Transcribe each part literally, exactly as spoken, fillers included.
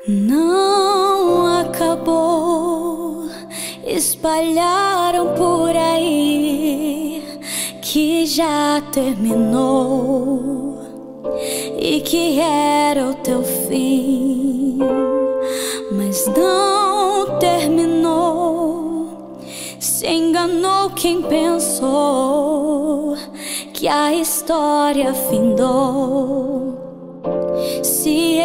Não acabou, espalharam por aí que já terminou e que era o teu fim, mas não terminou. Se enganou quem pensou que a história findou, se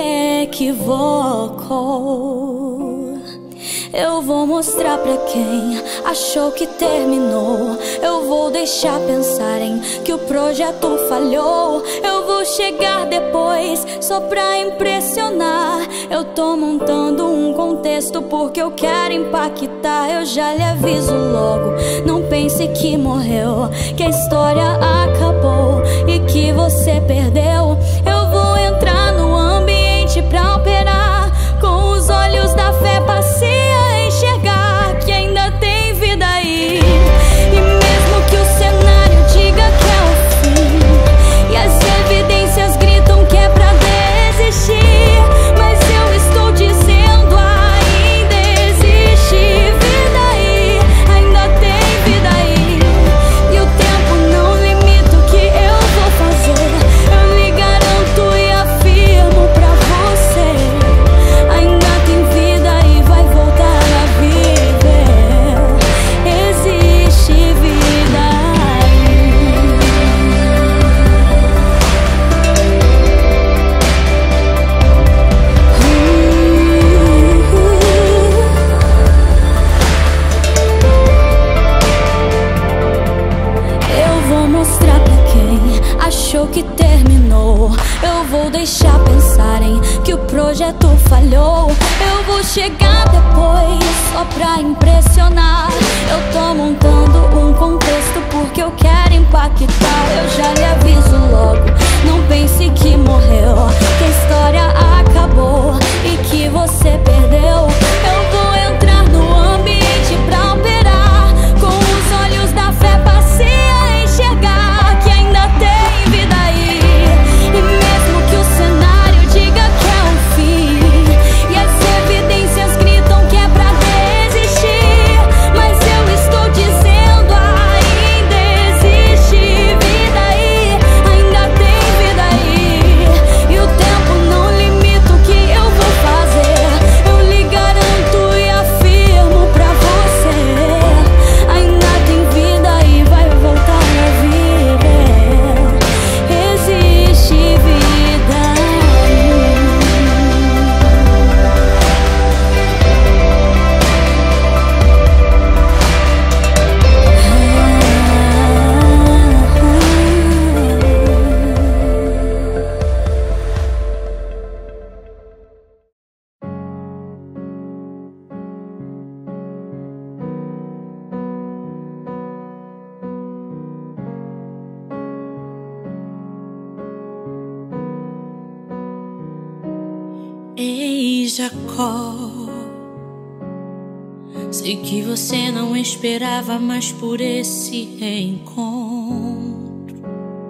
equivocou. Eu vou mostrar pra quem achou que terminou. Eu vou deixar pensarem que o projeto falhou. Eu vou chegar depois só pra impressionar. Eu tô montando um contexto porque eu quero impactar. Eu já lhe aviso logo, não pense que morreu, que a história acabou e que você perdeu. Eu vou entrar no ambiente pra operar, com os olhos da fé passei a enxergar que ainda tem vida aí. E mesmo que o cenário diga que é o fim e as evidências gritam que é pra desistir, mas eu estou dizendo ainda existe vida aí, ainda tem vida aí. E o tempo não limita o que eu vou fazer. Eu lhe garanto e afirmo pra você, ainda tem vida e vai voltar a viver. Existe vida aí. Eu vou mostrar pra quem achou que terminou. Eu vou deixar pensarem que o projeto falhou. Eu vou chegar depois só pra impressionar. Eu tô montando um contexto porque eu quero impactar. Eu já lhe aviso logo, não pense que morreu, que a história acabou e que você perdeu. Eu vou entrar no ambiente pra operar, com os olhos da fé passei a enxergar que ainda tem vida aí. E mesmo que o cenário diga que é o fim e as evidências gritam que é pra desistir, mas eu estou dizendo ainda existe vida aí, ainda tem vida aí. E o tempo não limita o que eu vou fazer. Eu lhe garanto e afirmo pra você, ainda tem vida e vai voltar a viver. Existe vida aí. Ei, Jacó, sei que você não esperava mais por esse reencontro.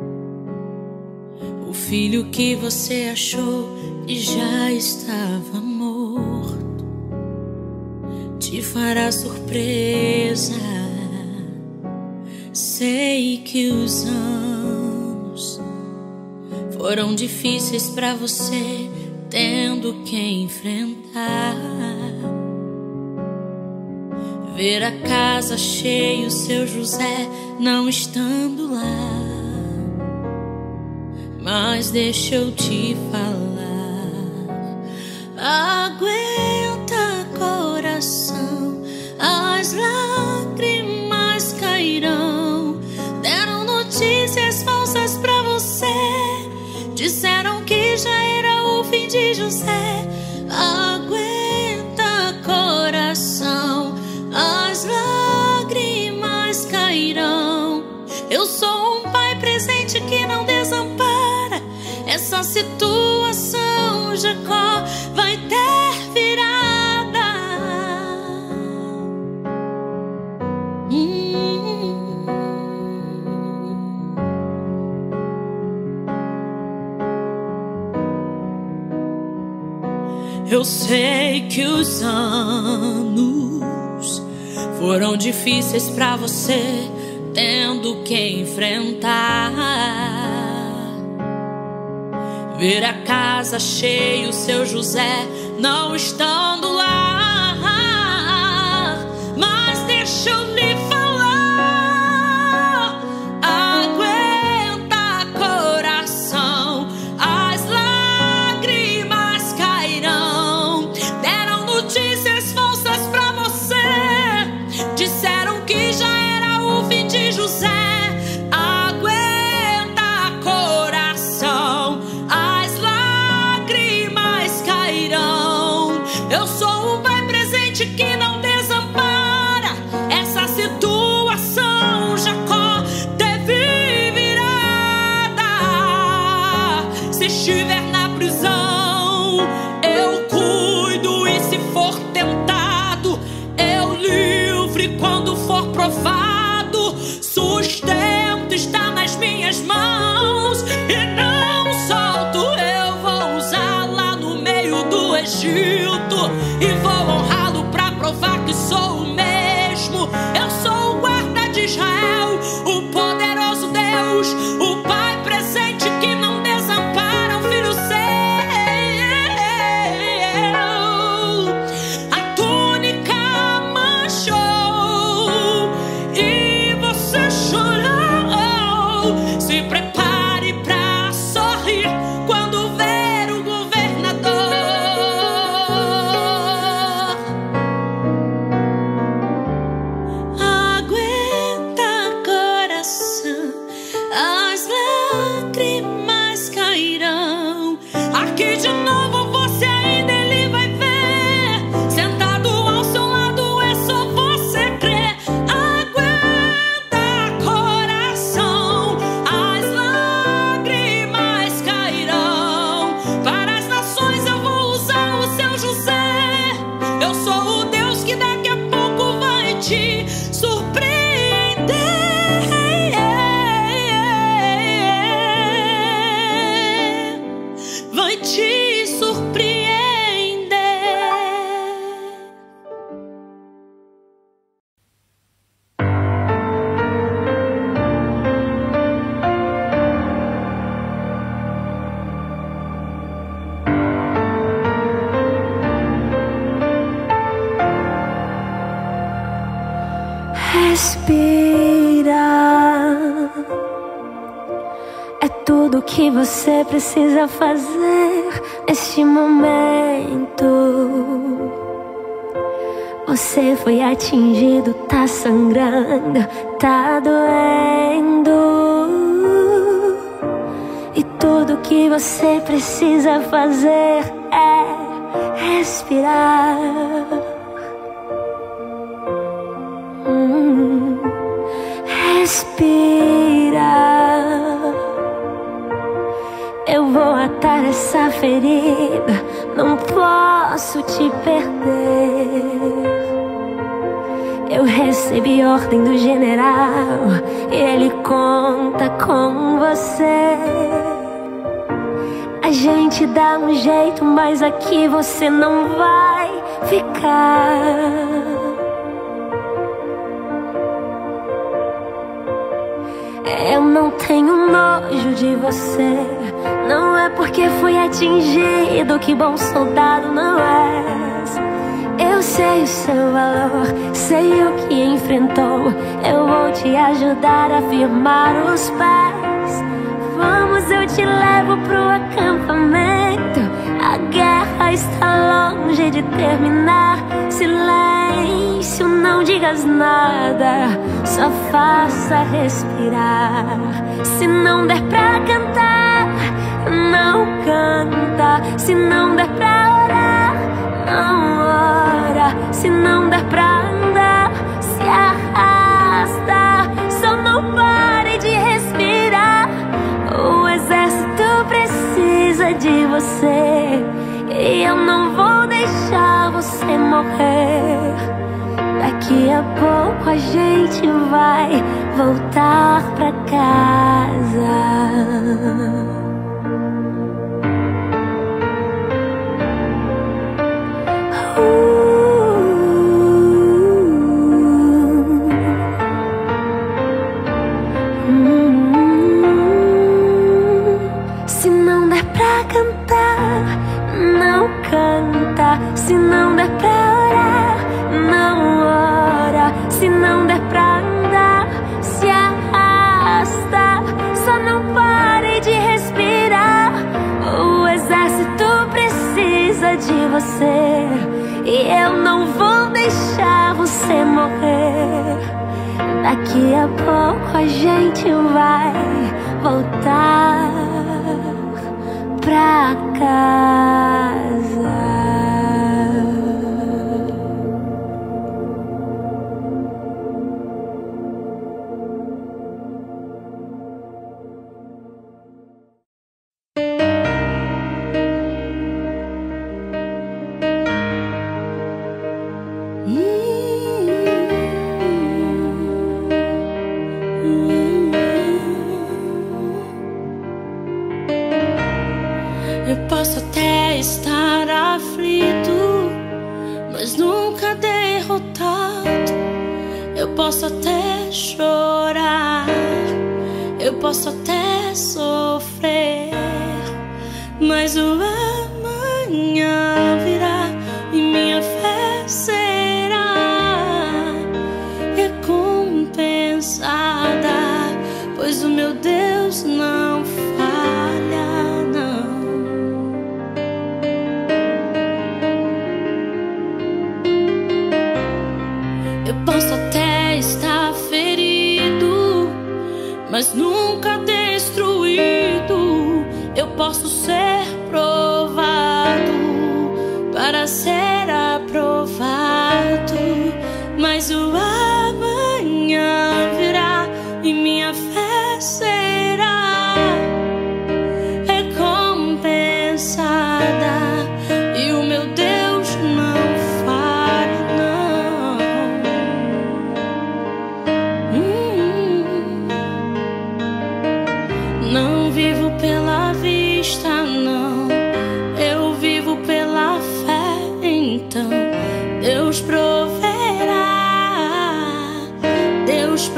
O filho que você achou que já estava morto te fará surpresa. Sei que os anos foram difíceis pra você, tendo que enfrentar, ver a casa cheia, o seu José não estando lá. Mas deixa eu te falar, aguenta, coração, as lágrimas cairão. Deram notícias falsas pra você, disseram que já era o fim de José. Aguenta, coração, as lágrimas cairão. Eu sou um pai presente que não desampara. Essa situação, Jacó, vai ter Eu sei que os anos foram difíceis pra você, tendo que enfrentar. Ver a casa cheia, o seu José não estando lá. Mas deixa eu lhe falar, aguenta coração, as lágrimas cairão. Deram notícias falsas pra você, disseram que já era o fim de José. Eu sou um pai presente que não desampara. Essa situação Jacó teve virada. Se estiver na prisão, eu cuido, e se for tentado, eu livre quando for provado. Sustento está nas minhas mãos e não solto. Eu vou usá-la no meio do Egito e vou honrá-lo pra provar que sou o mesmo. Eu sou o guarda de Israel, o poderoso Deus, o pai presente que não desampara um filho seu. A túnica manchou e você chorou. Se prepare pra sorrir quando ver o governador. As lágrimas cairão. Aqui de novo você ainda ele vai ver. Sentado ao seu lado é só você crer. Aguenta coração, as lágrimas cairão. Para as nações eu vou usar o seu José. Eu sou o Deus que daqui a pouco vai te surpreender. Vai te surpreender. Respira. É tudo que você precisa fazer neste momento. Você foi atingido, tá sangrando, tá doendo. E tudo que você precisa fazer é respirar. Hum, respira. Eu vou atar essa ferida, não posso te perder. Eu recebi ordem do general e ele conta com você. A gente dá um jeito, mas aqui você não vai ficar. Eu não tenho nojo de você. Não é porque fui atingido que bom soldado não és. Eu sei o seu valor, sei o que enfrentou. Eu vou te ajudar a firmar os pés. Vamos, eu te levo pro acampamento. A guerra está longe de terminar. Silêncio, não digas nada, só faça respirar. Se não der pra cantar, não canta. Se não der pra orar, não ora. Se não der pra andar, se arrasta. Só não pare de respirar. O exército precisa de você e eu não vou deixar você morrer. Daqui a pouco a gente vai voltar pra casa. Se não der pra orar, não ora. Se não der pra andar, se arrasta. Só não pare de respirar. O exército precisa de você, e eu não vou deixar você morrer. Daqui a pouco a gente vai voltar pra casa. Eu posso até estar aflito, mas nunca derrotado. Eu posso até chorar, eu posso até sofrer, mas o amanhã virá e minha fé será recompensada, pois o meu Deus não falha, não. Eu posso até estar ferido, mas nunca destruído. Eu posso ser provado para ser aprovado, mas o amanhã virá e minha fé será recompensada, e o meu Deus não falha, não. Hum. Não vivo pela vista, não, eu vivo pela fé. Então Deus proverá, Deus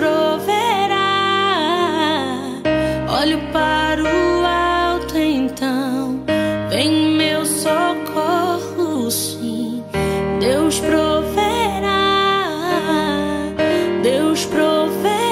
proverá. Olho para o alto, então vem meu socorro, sim. Deus proverá, Deus proverá.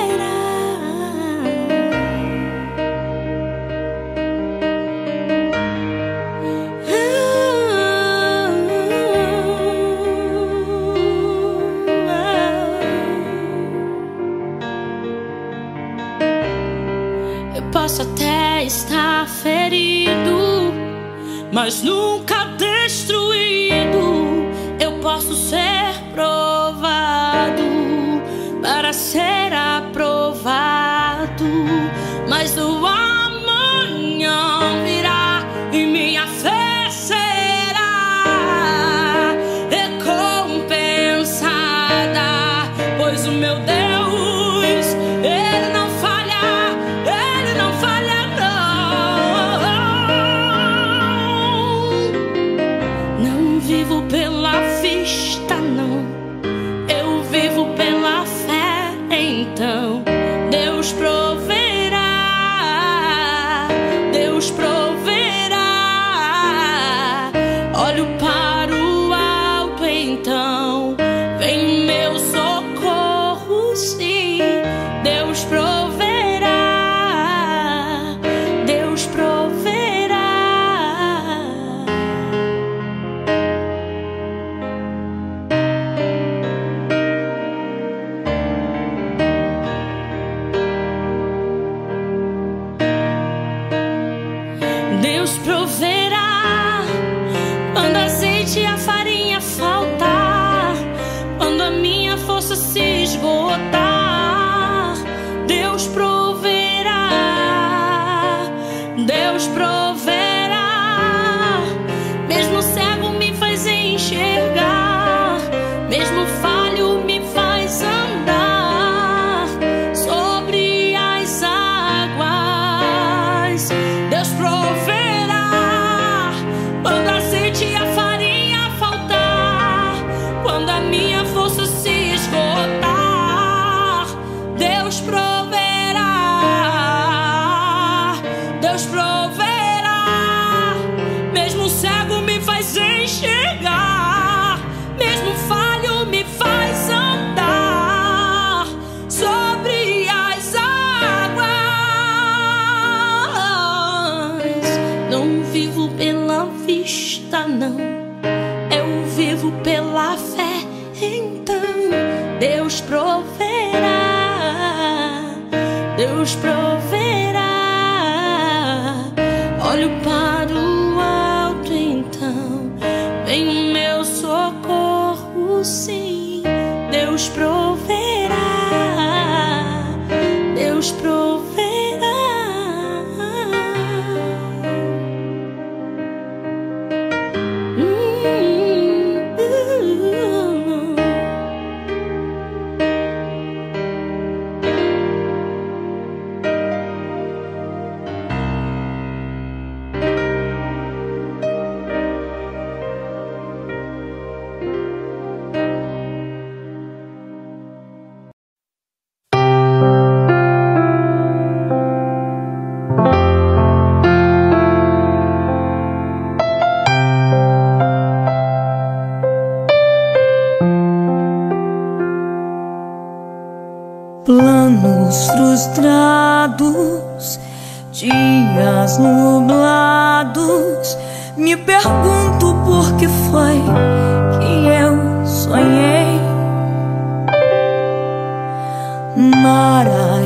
Eu posso até estar ferido, mas nunca destruído. Eu posso ser provado para ser aprovado, mas o amanhã virá e minha fé será recompensada, pois o meu Deus, Ele não falha, Ele não falha, não. Não vivo pela vista, não, eu vivo pela fé. Então Deus proverá, Deus proverá. Olho para o alto, então vem meu socorro, sim. Deus proverá, Deus proverá. vivo pela fé, então Deus proverá, Deus proverá. Olho para o alto, então vem o meu socorro, sim. Deus proverá, Deus proverá. Planos frustrados, dias nublados, me pergunto por que foi que eu sonhei. Mar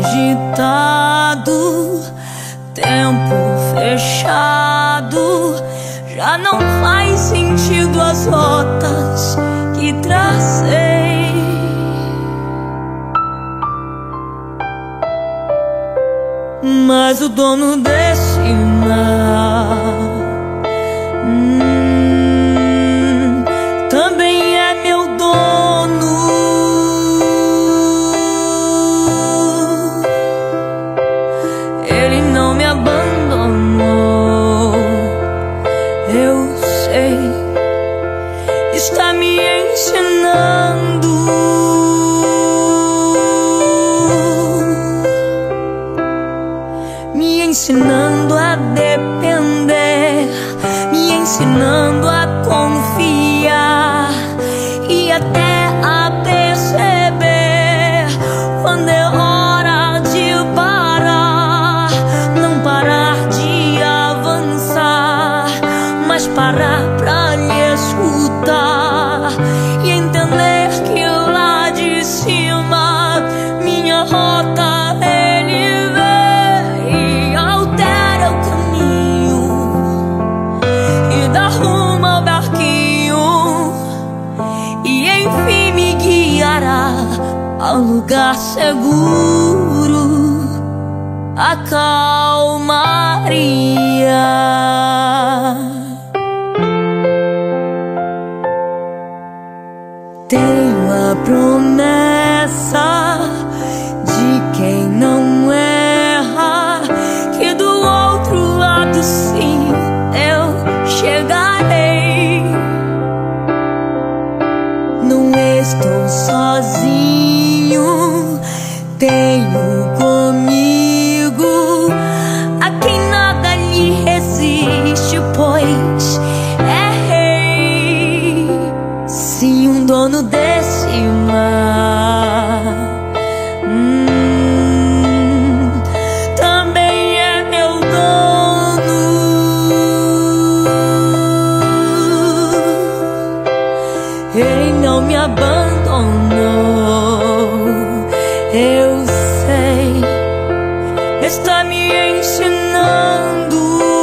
agitado, tempo fechado, já não faz sentido as rotas que tracei. Mas o dono desse mar hum, também é meu dono. Ele não me abandonou, eu sei, está me ensinando. Me ensinando a depender, me ensinando a confiar e até a perceber quando é hora de parar. Não parar de avançar, mas parar pra lhe escutar e entender que lá de cima minha rota ao lugar seguro, a calmaria. Tenho a promessa de quem não erra, que do outro lado sim eu chegarei. Não estou sozinho, tenho comigo a quem nada lhe resiste, pois é rei. Sim, um dono desse mar hum, também é meu dono. Ele não me abandonou, eu sei, está me ensinando.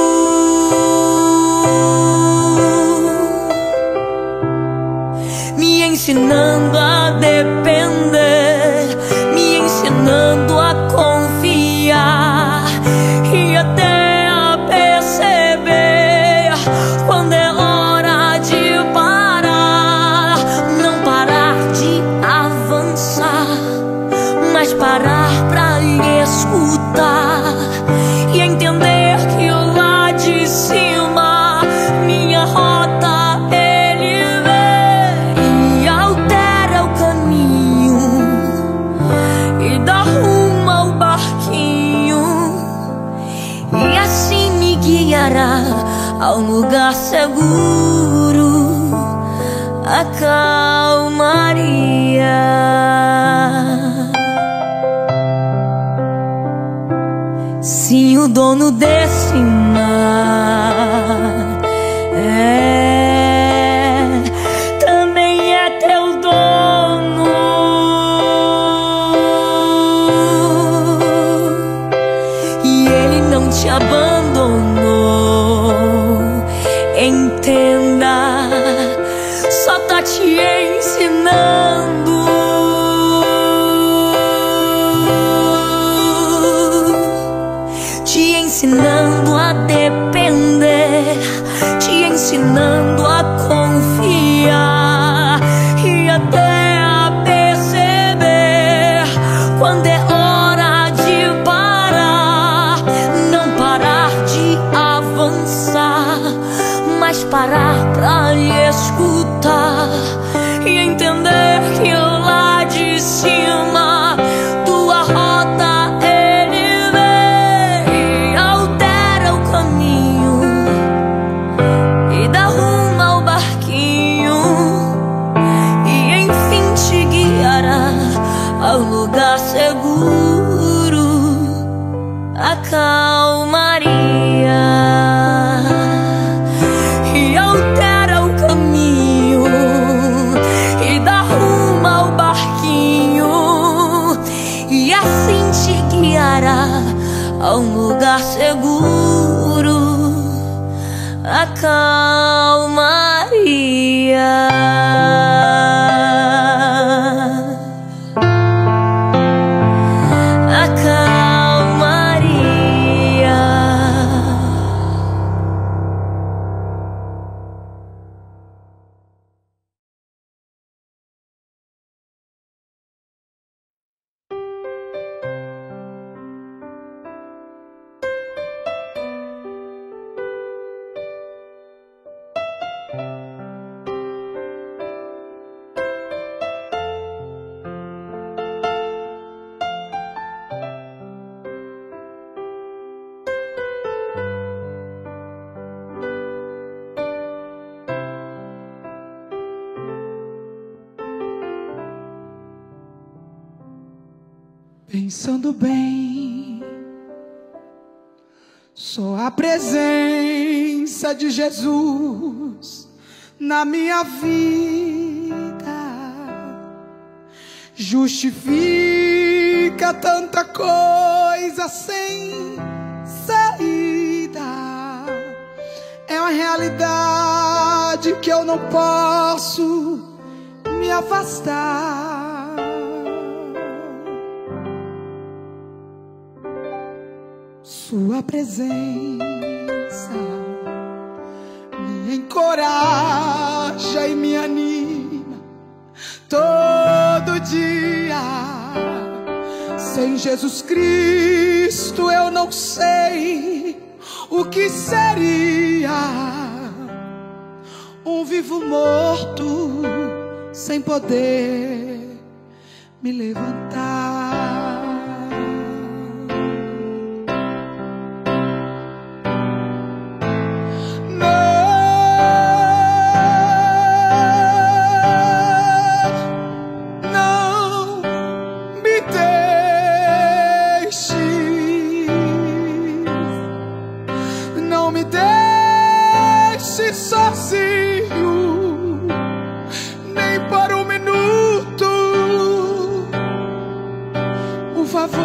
Me ensinando a depender, me ensinando a confiar e até a perceber quando é hora de parar. Não parar de avançar, mas parar pra lhe escutar e entender que lá de cima minha rota ele vem e altera o caminho e dá rumo ao barquinho, e assim me guiará ao lugar seguro, a calmaria. Sim, o dono desse mar é está te ensinando. Te ensinando a depender, te ensinando a confiar e até a perceber quando é hora de parar. Não parar de avançar, mas parar pra escutar e entender que lá de cima tua rota ele vem e altera o caminho e dá rumo ao barquinho e enfim te guiará ao lugar seguro, a calmaria. E altera o caminho e dá rumo ao barquinho e assim te guiará a um lugar seguro, a calmaria. A calmaria. Pensando bem, só a presença de Jesus na minha vida justifica tanta coisa sem saída. É uma realidade que eu não posso me afastar. Sua presença me encoraja e me anima todo dia. Sem Jesus Cristo eu não sei o que seria. Um vivo morto sem poder me levantar. Sozinho, nem por um minuto, por favor.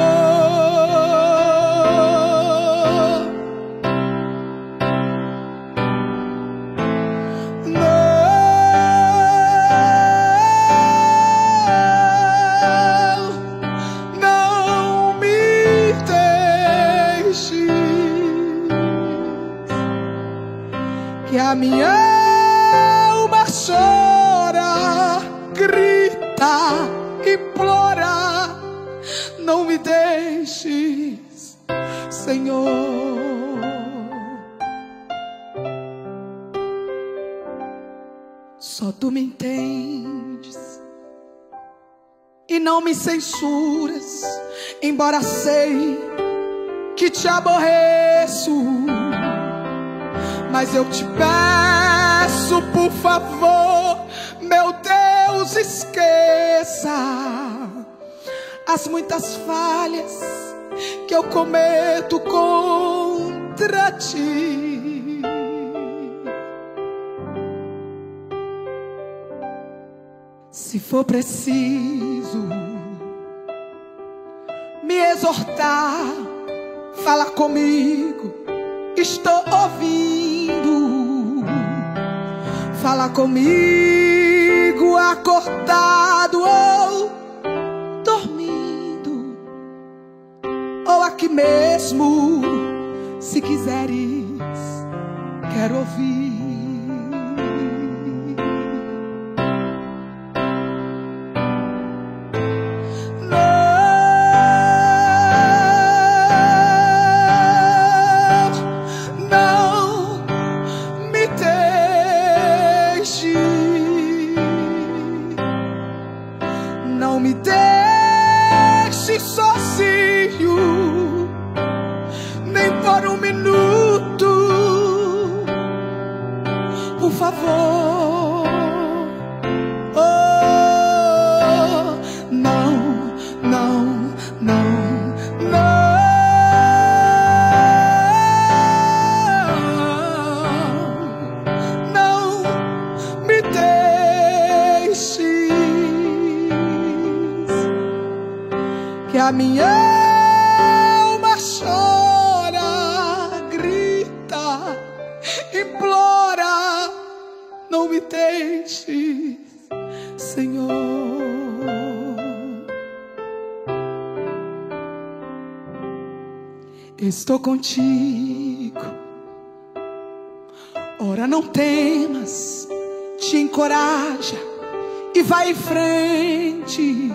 Não, não me deixe, que a minha chora, grita, implora, não me deixes, Senhor. Só tu me entendes e não me censuras, embora sei que te aborreço, mas eu te peço, por favor, meu Deus, esqueça as muitas falhas que eu cometo contra ti. Se for preciso me exortar, fala comigo, estou ouvindo. Fala comigo acordado ou dormindo, ou aqui mesmo, se quiseres, quero ouvir. Não me deixe sozinho, nem por um minuto, por favor. Oh, não, não, não, não. Não me deixe, que a minha alma chora, grita, implora. Não me deixes, Senhor. Estou contigo, ora não temas, te encoraja e vai em frente.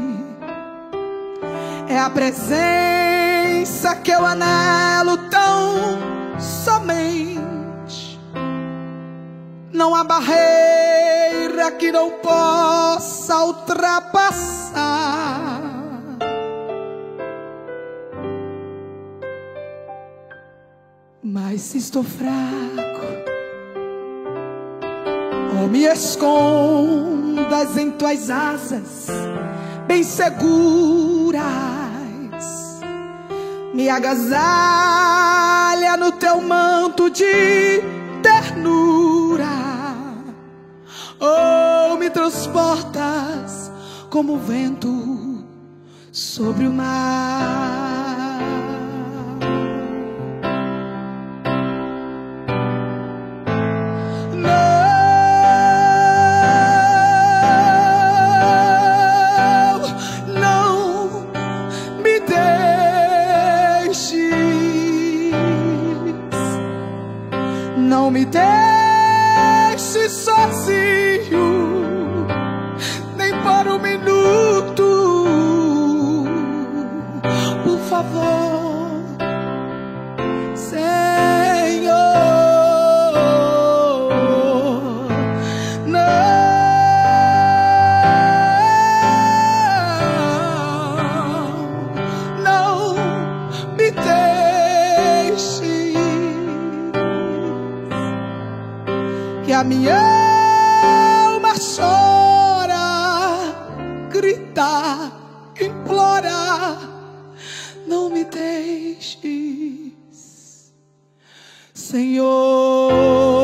É a presença que eu anelo tão somente. Não há barreira que não possa ultrapassar. Mas se estou fraco, ou me escondas em tuas asas bem seguras, me agasalha no teu manto de ternura, ou me transportas como o vento sobre o mar. Não me deixe sozinho, nem por um minuto, por favor, Senhor. Não, não me deixe, que a minha alma chora, grita, implora. Não me deixes, Senhor.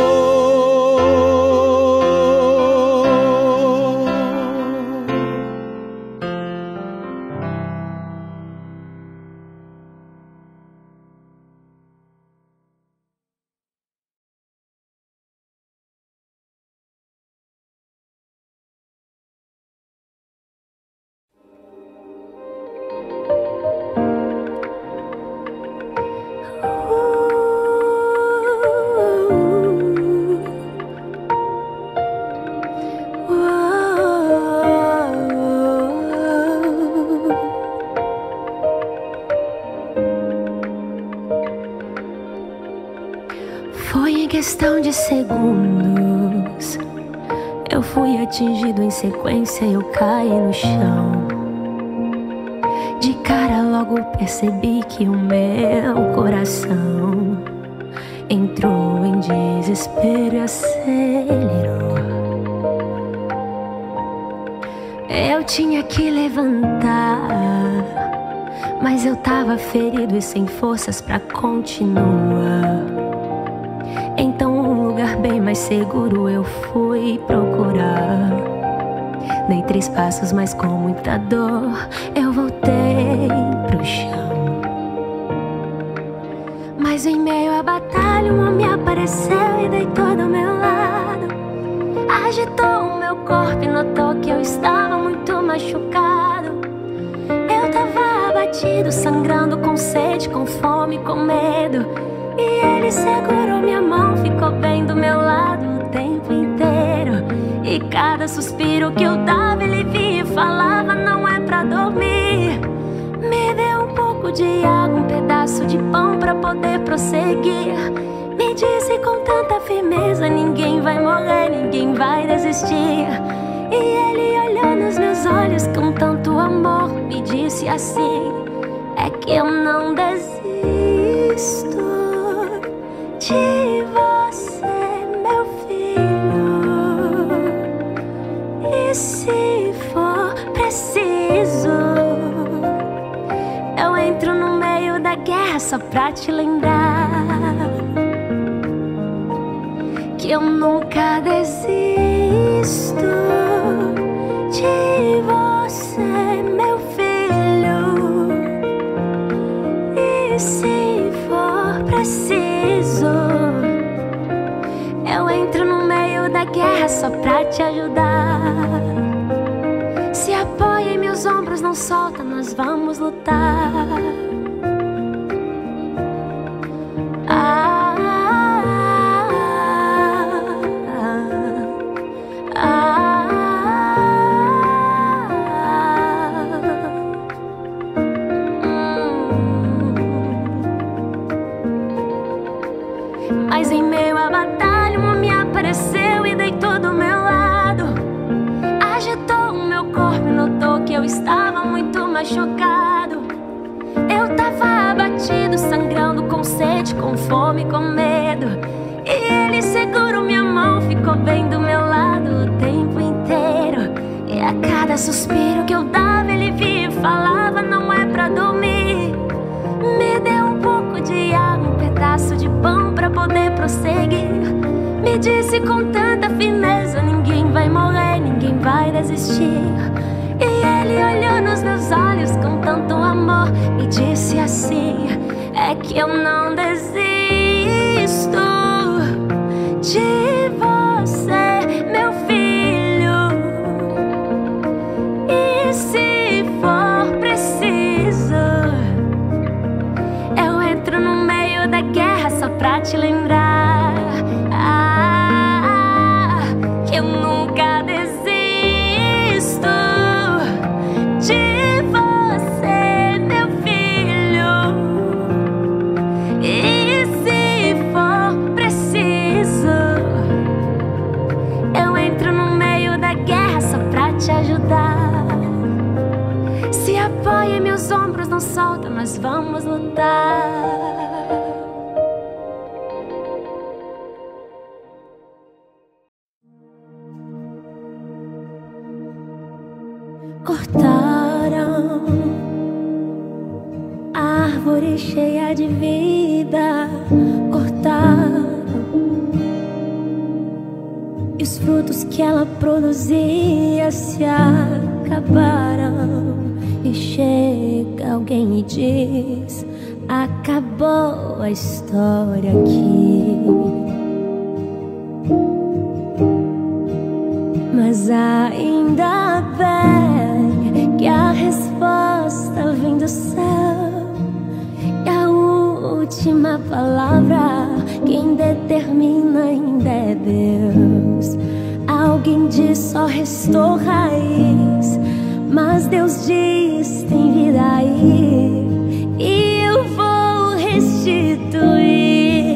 Foi em questão de segundos, eu fui atingido em sequência e eu caí no chão. De cara logo percebi que o meu coração entrou em desespero e acelerou. Eu tinha que levantar, mas eu tava ferido e sem forças pra continuar. Então um lugar bem mais seguro eu fui procurar. Dei três passos, mas com muita dor eu voltei pro chão. Mas em meio à batalha um homem apareceu e deitou do meu lado. Agitou o meu corpo e notou abatido, sangrando, com sede, com fome, com medo. E ele segurou minha mão, ficou bem do meu lado o tempo inteiro. E cada suspiro que eu dava, ele via e falava: não é pra dormir. Me deu um pouco de água, um pedaço de pão pra poder prosseguir. Me disse com tanta firmeza: ninguém vai morrer, ninguém vai desistir. E ele olhou nos meus olhos com tanto amor, me disse assim: é que eu não desisto de você, meu filho. E se for preciso, eu entro no meio da guerra só pra te lembrar que eu nunca desisto de você, meu filho. E se for preciso, eu entro no meio da guerra só pra te ajudar. Se apoia em meus ombros, não solta, nós vamos lutar. Ah, ah, ah, hum. Mas em meio à batalha, um homem apareceu e deitou do meu lado. Agitou o meu corpo e notou que eu estava muito machucado. Eu tava abatido, sangrando, com sede, com fome, com medo. E ele segurou minha mão, ficou bem do meu lado o tempo inteiro. E a cada suspiro que eu dava, ele via e falava: não é pra dormir. Me deu um pouco de água, um pedaço de pão pra poder prosseguir. Me disse com tanta firmeza: ninguém vai morrer, ninguém vai desistir. E ele olhou nos meus olhos com tanto amor, me disse assim: é que eu não desisto de você, meu filho. E se for preciso, eu entro no meio da guerra só pra te lembrar. Ah, que eu nunca desisto de você, meu filho. E se for preciso, eu entro no meio da guerra só pra te ajudar. Se apoia em meus ombros, não solta, nós vamos lutar. Cortaram a árvore cheia de vida, cortaram, e os frutos que ela produzia se acabaram. E chega alguém e diz: acabou a história aqui. Mas ainda bem que a resposta vem do céu, e a última palavra quem determina ainda é Deus. Alguém diz: só restou raiz, mas Deus diz: tem vida aí, e eu vou restituir.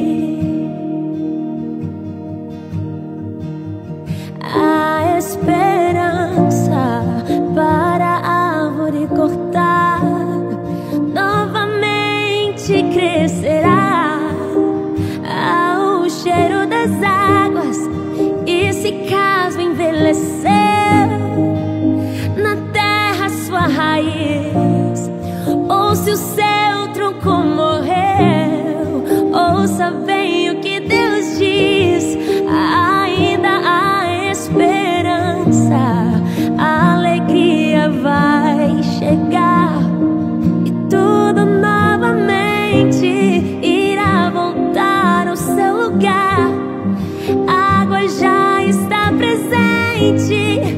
A esperança para a árvore cortada novamente crescerá ao cheiro das águas. E se caso envelheceu na terra sua raiz, ou se o seu tronco morreu, ouça bem o que Deus diz: ainda há esperança, a alegria vai chegar, e tudo novamente irá voltar ao seu lugar. A água já está presente,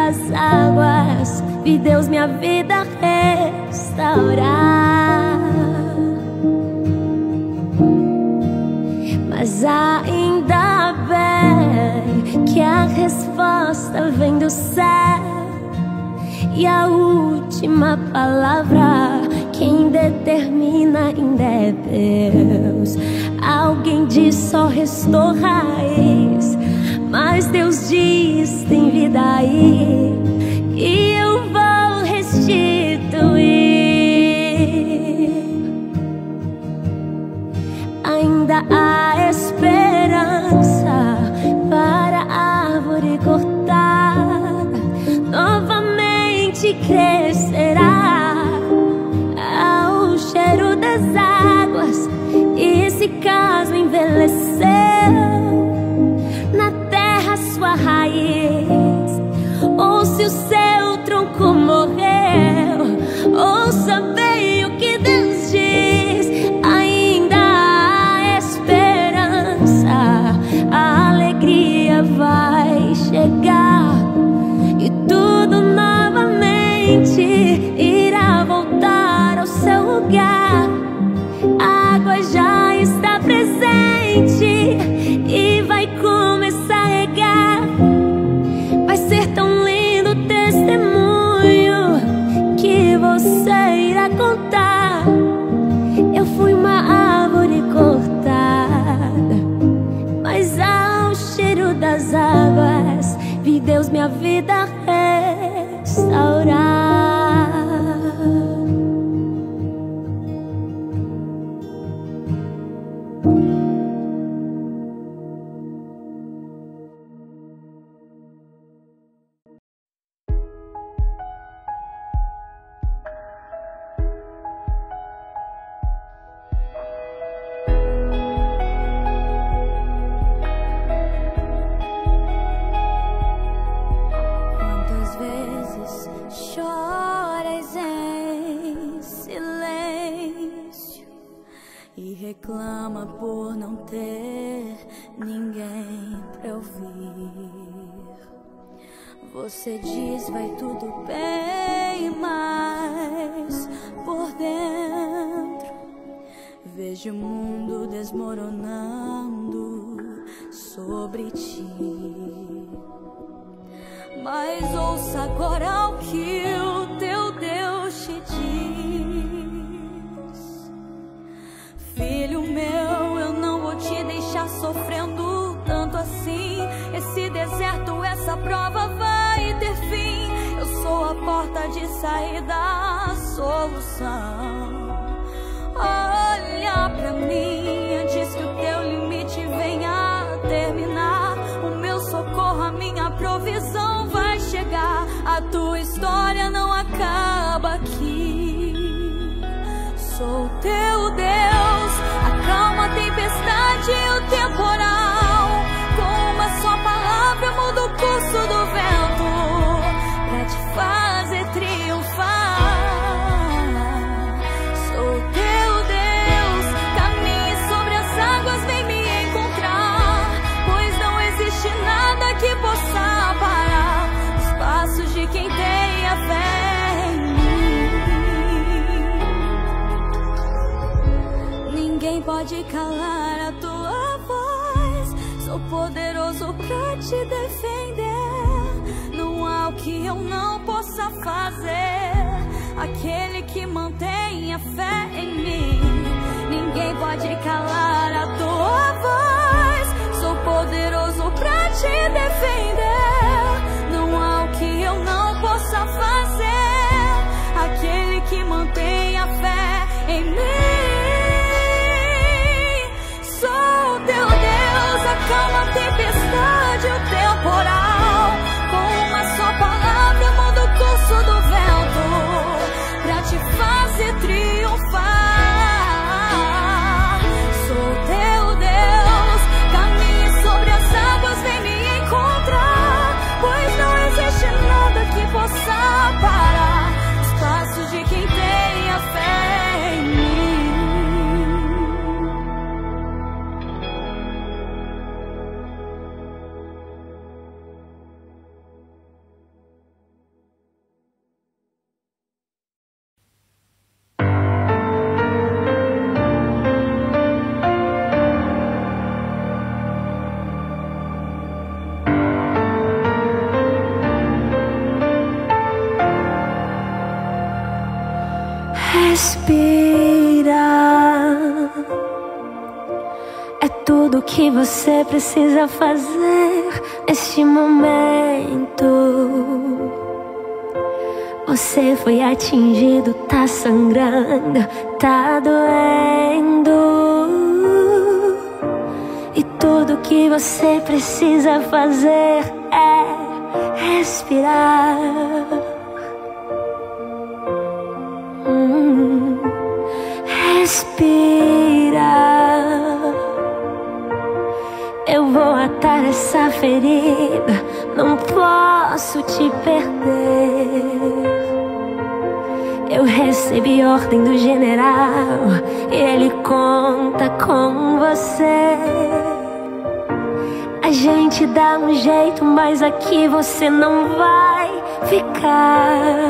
das águas, vi Deus minha vida restaurar. Mas ainda bem que a resposta vem do céu, e a última palavra quem determina ainda é Deus. Alguém diz só restou raiz, mas Deus diz tem vida aí, e eu vou restituir. Ainda há esperança para a árvore cortada, novamente crescerá ao cheiro das águas. E se caso envelheceu na terra sua raiz, ou se o seu tronco morreu, ouça bem o que Deus diz. Ainda há esperança, a alegria vai chegar, e tudo novamente irá voltar ao seu lugar. A água já está presente e vai começar a regar. Vai ser tão lindo o testemunho que você irá contar. Eu fui uma árvore cortada, mas ao cheiro das águas vi Deus minha vida restaurar. Reclama por não ter ninguém pra ouvir. Você diz vai tudo bem, mas por dentro vejo o mundo desmoronando sobre ti. Mas ouça agora o que o teu Deus te diz. Filho meu, eu não vou te deixar sofrendo tanto assim. Esse deserto, essa prova vai ter fim. Eu sou a porta de saída, a solução. Olha pra mim antes que o teu limite venha a terminar. O meu socorro, a minha provisão vai chegar. A tua história não acaba aqui. Sou teu Deus, acalma a tempestade e o temporal. Com uma só palavra muda o curso do vento pra te fazer triunfar. Sou teu Deus, caminhe sobre as águas, vem me encontrar, pois não existe nada que possa parar os passos de quem tem a fé. Ninguém pode calar a tua voz. Sou poderoso pra te defender. Não há o que eu não possa fazer. Aquele que mantém a fé em mim. Ninguém pode calar a tua voz. Sou poderoso pra te defender. Não há o que eu não possa fazer. Aquele que mantém a fé em mim. Sou teu Deus, acalma a tempestade e o temporal. Com uma só palavra muda o curso do vento pra te fazer triunfar. Sou teu Deus, caminhe sobre as águas, vem me encontrar, Respira. É tudo que você precisa fazer neste momento. Você foi atingido, tá sangrando, tá doendo. E tudo que você precisa fazer é respirar. Hum, respira. Eu vou atar essa ferida, não posso te perder. Eu recebi ordem do general e ele conta com você. A gente dá um jeito, mas aqui você não vai ficar.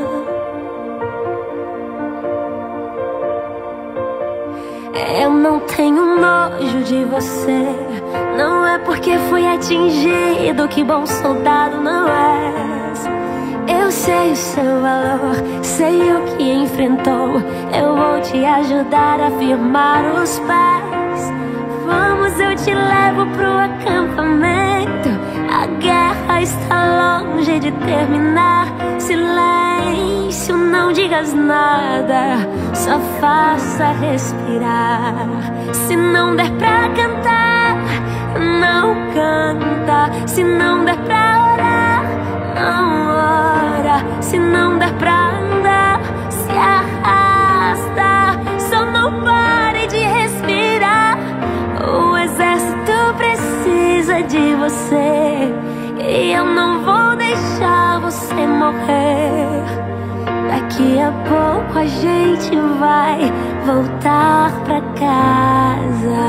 Eu não tenho nojo de você. Não é porque fui atingido que bom soldado não és. Eu sei o seu valor, sei o que enfrentou. Eu vou te ajudar a firmar os pés. Vamos, eu te levo pro acampamento. A guerra está longe de terminar. Silêncio, não digas nada, só faça respirar. Se não der pra cantar, não canta. Se não der pra orar, não ora. Se não der pra andar, se arrasta. Só não pare de respirar. O exército precisa de você e eu não vou deixar você morrer. Daqui a pouco a gente vai voltar pra casa.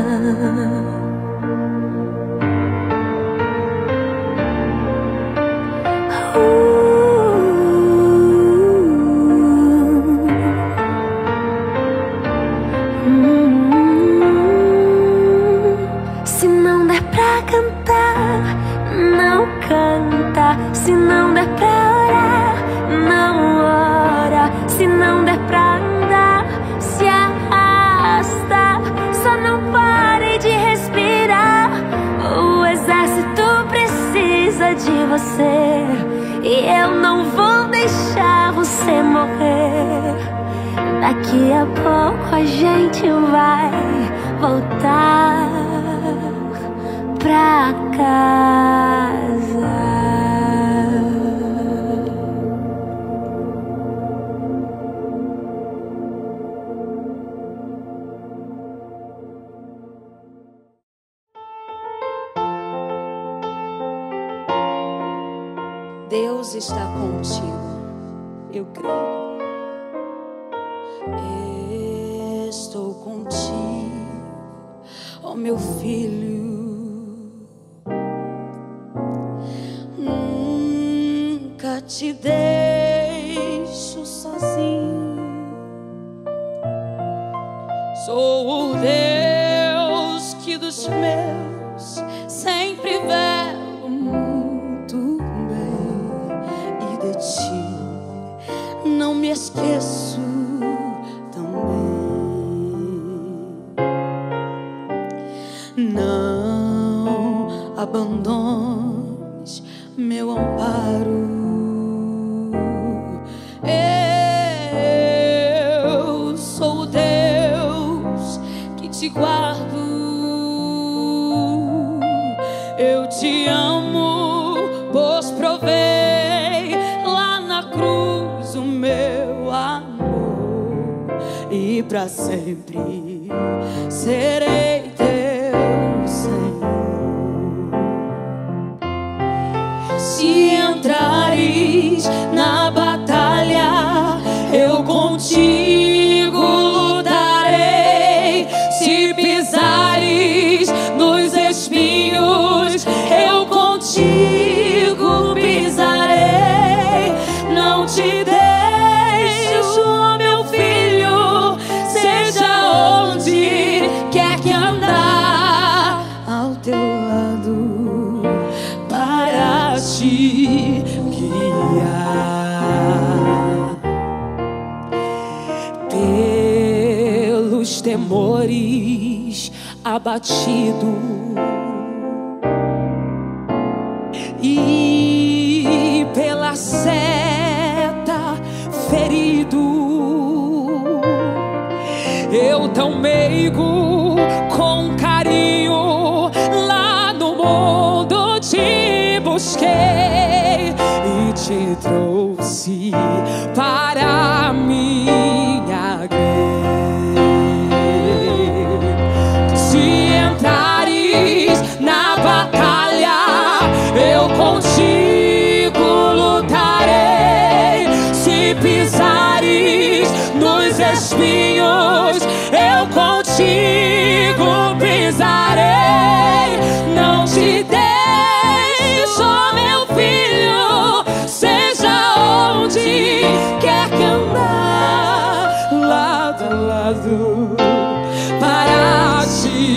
Se não der pra cantar, não canta. Se não der pra orar, não ora. Se não der pra andar, se arrasta. Só não pare de respirar. O exército precisa de você e eu não vou deixar você morrer. Daqui a pouco a gente vai voltar pra casa. Deus está contigo, eu creio. Estou contigo, ó meu filho. Nunca te deixo sozinho. Sou o Deus que dos meus sempre velo muito bem, e de ti não me esqueço também. Não abandones meu amparo. Eu sou o Deus que te guardo. Eu te amo, pois provei lá na cruz o meu amor, e pra sempre serei teu Senhor. Se entrares na batalha, eu contigo lutarei. Se pisares nos espinhos, eu contigo pisarei. Não te deixo, meu filho, seja onde quer que andar, ao teu lado para te guiar. temores abatido e pela seta ferido, eu tão meigo com carinho lá no mundo te busquei e te trouxe para minha grei. Se entrares na batalha, eu contigo lutarei. Se pisares nos espinhos, eu contigo pisarei. Não te deixo, meu filho, seja onde quer que andar, lado a lado, para te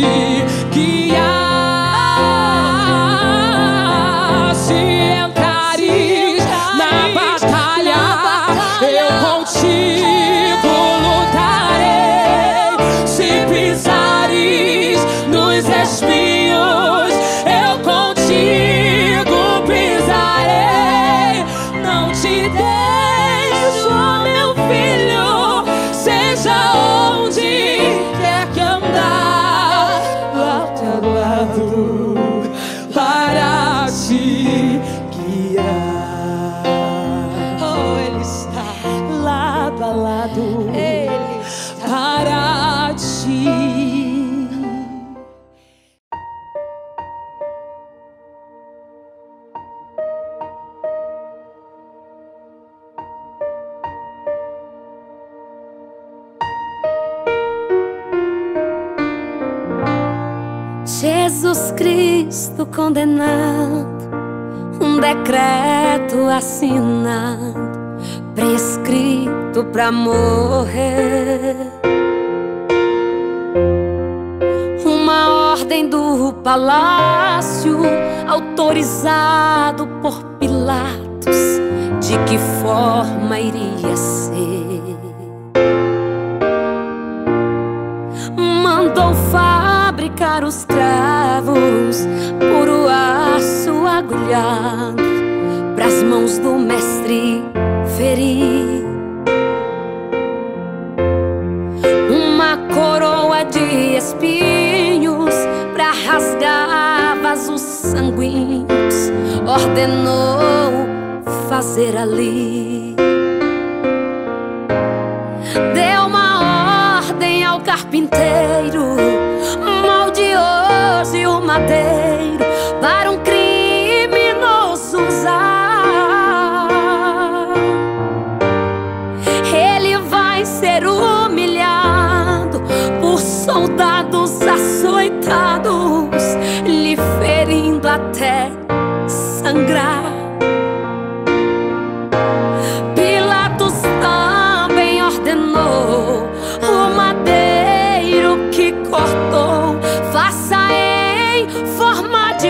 guiar. Se entrares na batalha, eu contigo lutarei. Se pisares nos espinhos, eu contigo pisarei. Não te deixo, meu filho, seja onde quer que andar, lado a lado, para te guiar. Oh, Ele está lado a lado, Ele está para ti. Jesus Cristo condenado, um decreto assinado, prescrito pra morrer. Uma ordem do palácio, autorizado por Pilatos, de que forma iria ser. Mandou fabricar os cravos, puro aço agulhado, pras mãos do mestre ferir. Uma coroa de espinhos pra rasgar vasos sanguíneos, ordenou fazer ali. Deu uma ordem ao carpinteiro, molde hoje o madeiro para um criminoso usar. Ele vai ser humilhado por soldados açoitados, lhe ferindo até sangrar. Pilatos também ordenou o madeiro que cortou, faça em forma de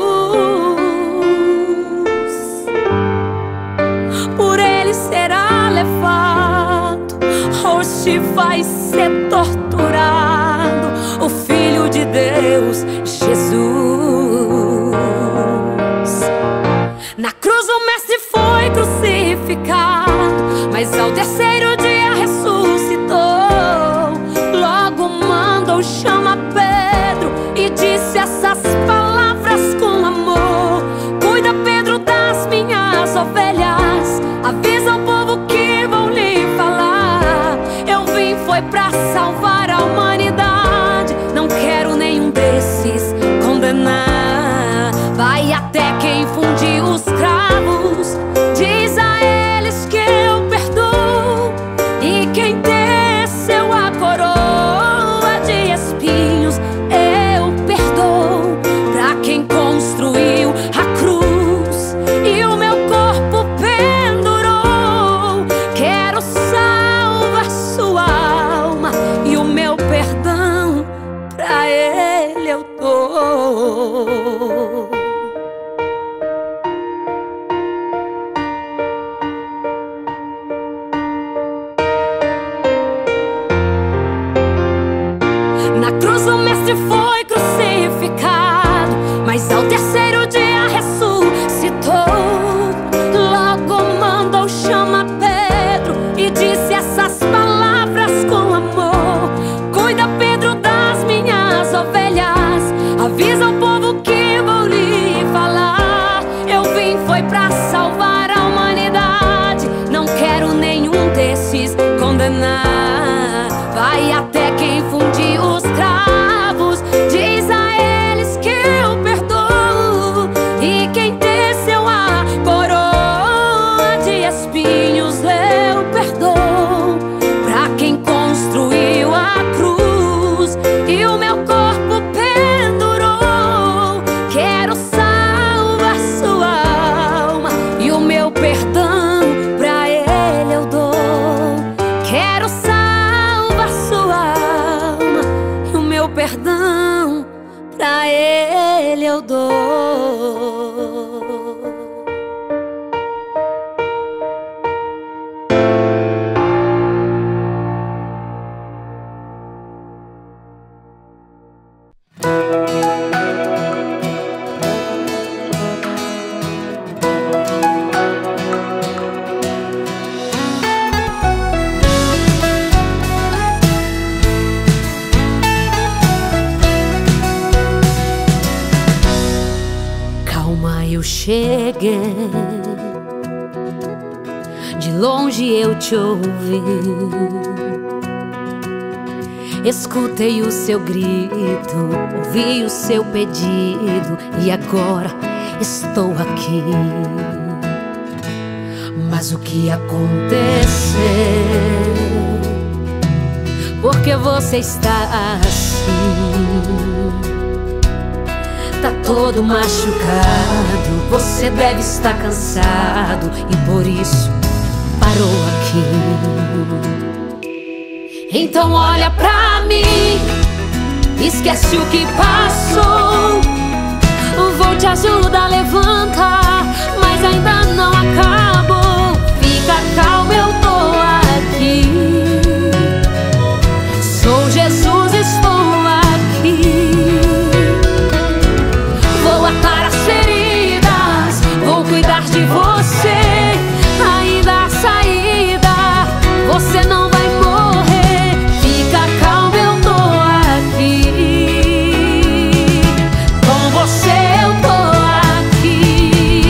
cruz. Por ele será levado, hoje vai ser torturado o Filho de Deus, Jesus. Na cruz o mestre foi crucificado, mas ao terceiro dia ressuscitou. Logo mandou chamar Pedro e disse essas palavras com amor: cuida, Pedro, das minhas ovelhas, avisa ao povo que vão lhe falar. Eu vim foi pra salvar a humanidade, não quero nenhum desses condenar. Vai até quem fundiu os cravos, pra salvar a humanidade. Não quero nenhum desses condenar. Vai até quem fundiu os cravos, diz a eles que eu perdoo. E quem teceu a coroa de espinhos eu perdoo. Pra quem construiu a cruz e o meu corpo pendurou, quero salvar sua alma e o meu perdão pra ele eu dou. Quero salvar sua alma e o meu perdão pra ele eu dou. Eu cheguei, de longe eu te ouvi, escutei o seu grito, ouvi o seu pedido e agora estou aqui. Mas o que aconteceu? Porque você está assim? Tá todo machucado, você deve estar cansado e por isso parou aqui. Então olha pra mim, esquece o que passou. Vou te ajudar a levantar, mas ainda não acabou. Fica calma, eu tô aqui. Sou Jesus, estou aqui. Vou atar as feridas, vou cuidar de você. Ainda há saída, você não vai morrer. Fica calma, eu tô aqui. Com você eu tô aqui.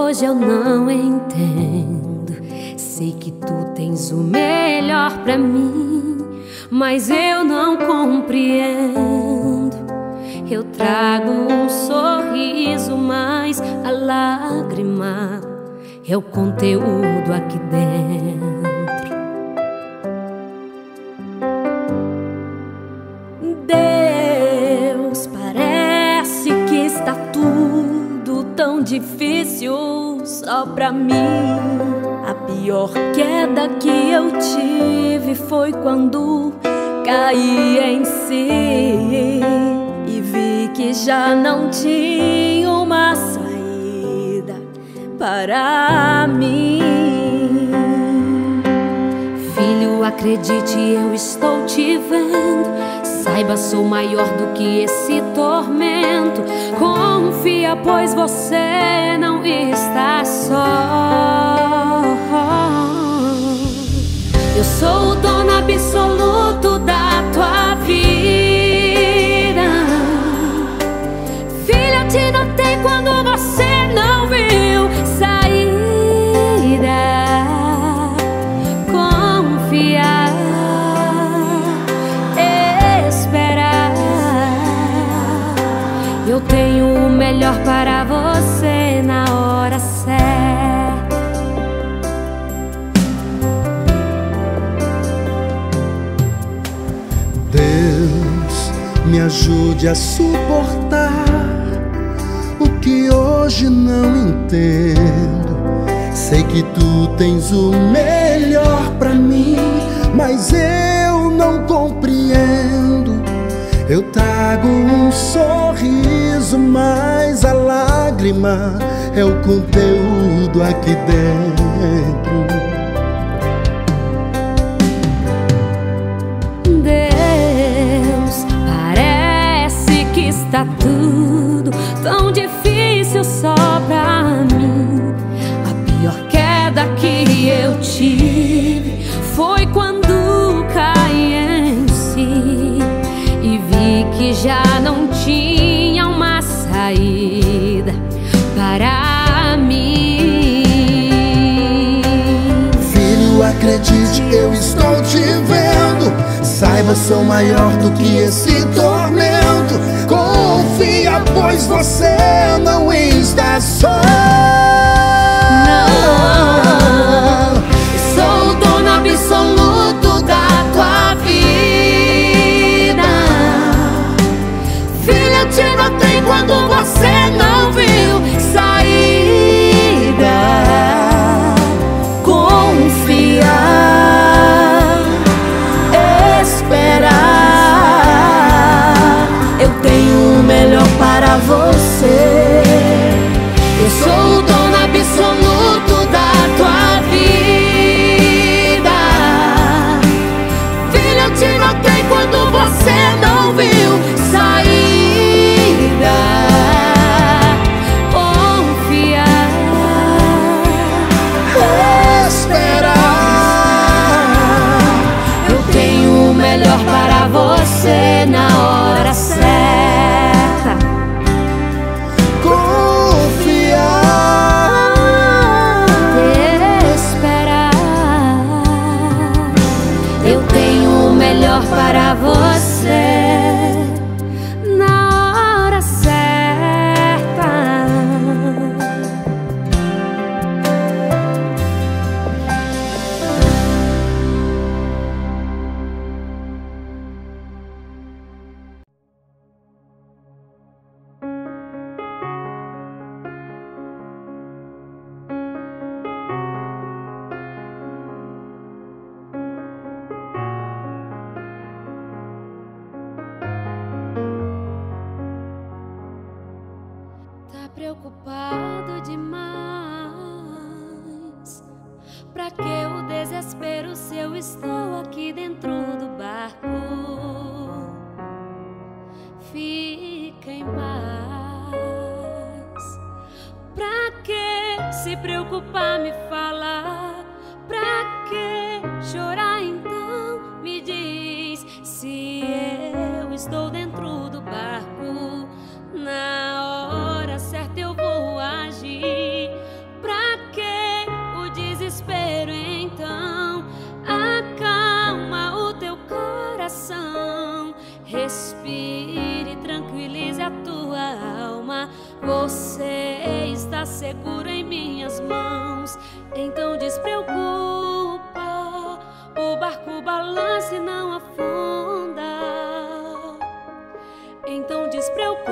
hoje eu não entendo. Sei que tu tens o melhor pra mim, mas eu não compreendo. Eu trago um sorriso, mas a lágrima é o conteúdo aqui dentro. Deus, parece que está tudo tão difícil só pra mim. A pior queda que eu tive foi quando caí em si e vi que já não tinha uma saída para mim. Filho, acredite, eu estou te vendo. Saiba, sou maior do que esse tormento. Confia, pois você não está só. Eu sou o dono absoluto da tua vida. Filha, eu te notei quando você não viu saída. Confiar, esperar. Eu tenho o melhor para você na hora certa. Deus, me ajude a suportar o que hoje não entendo. Sei que tu tens o melhor pra mim, mas eu não compreendo. Eu trago um sorriso, mas a lágrima é o conteúdo aqui dentro. Tá tudo tão difícil só pra mim. A pior queda que eu tive foi quando caí em si e vi que já não tinha uma saída para mim. Filho, acredite, eu estou te vendo. Saiba, sou maior do que esse tormento. Confia, pois você não está só. Não, sou o dono absoluto da tua vida. Filha, eu te notei quando você não viu saída. Confiar, esperar. Eu tenho o melhor para você. Eu sou o dono absoluto da tua vida. Filha, eu te notei quando você não viu saída. Confiar, esperar. eu tenho o melhor para você na hora certa. Confiar, Esperar, eu tenho o melhor para você na hora certa. Tá preocupado demais? Pra que o desespero se eu estou aqui dentro do barco? Fica em paz. Pra que se preocupar, me falar? Pra que chorar então? Me diz se eu estou dentro do barco. Na hora certa eu vou agir. está seguro em minhas mãos. Então despreocupa, o barco balança e não afunda. Então despreocupa,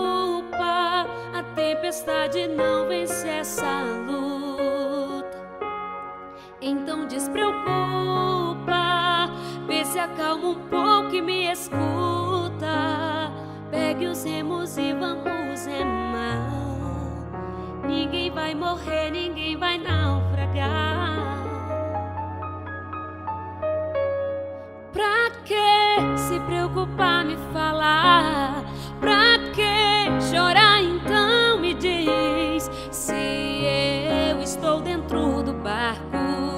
a tempestade não vence essa luta. Então despreocupa, vê se acalma um pouco e me escuta. Pegue os remos e vamos remar. Ninguém vai morrer, ninguém vai naufragar. Pra que se preocupar, me falar? Pra que chorar, então me diz? Se eu estou dentro do barco,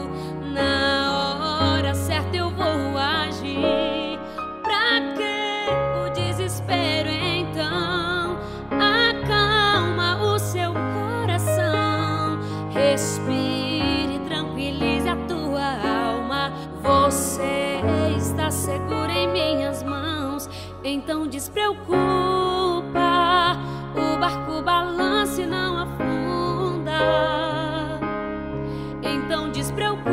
na hora certa eu vou agir. Pra que o desespero, então? Acalma o seu coração. Respire, tranquilize a tua alma. Você está seguro em minhas mãos. Então despreocupa, o barco balança e não afunda. Então despreocupa,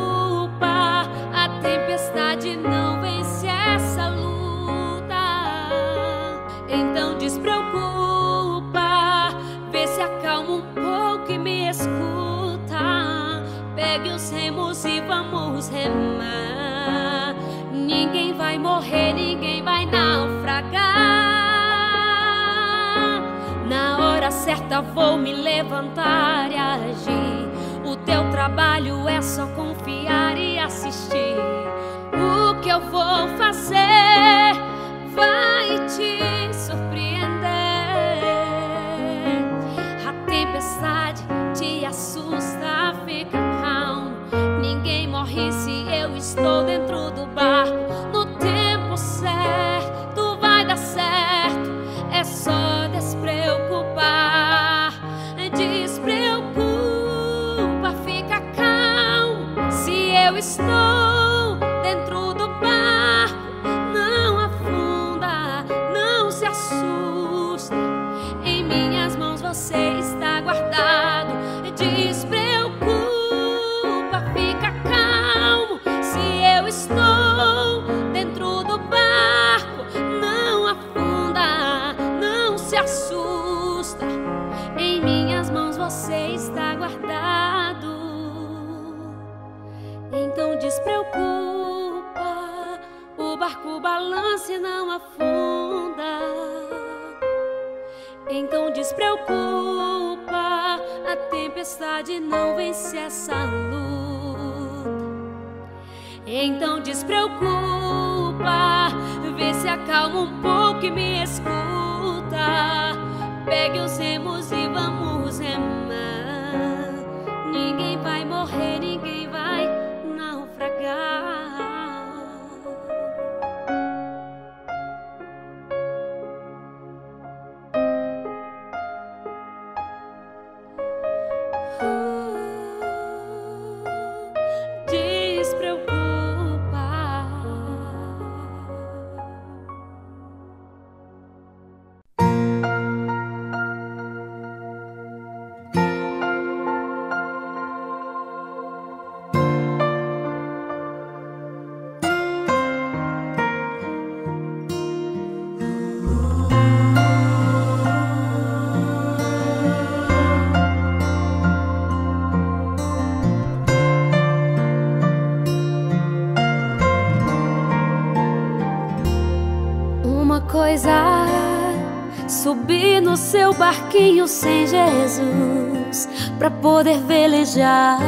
a tempestade não vence essa luta. Então despreocupa, vê se acalma um pouco e me escuta. Pegue os remos e vamos remar. Ninguém vai morrer, ninguém vai naufragar. Na hora certa vou me levantar e agir. O teu trabalho é só confiar e assistir. O que eu vou fazer vai te surpreender. A tempestade te assusta, fica calmo. Ninguém morre se eu estou dentro do barco. No tempo certo vai dar certo. É só despreocupar. Despreocupa, fica calmo. Se eu estou dentro do barco, não afunda, não se assusta. Em minhas mãos você está guardado. Despreocupa, fica calmo. Se eu estou dentro do barco, não afunda, não se assusta. Em minhas mãos você está guardado. Então despreocupa, o barco balança e não afunda. Então despreocupa, a tempestade não vence essa luta. Então despreocupa, vê se acalma um pouco e me escuta. Pegue os remos e vamos remar. Ninguém vai morrer, ninguém vai naufragar. Coisa subir no seu barquinho sem Jesus pra poder velejar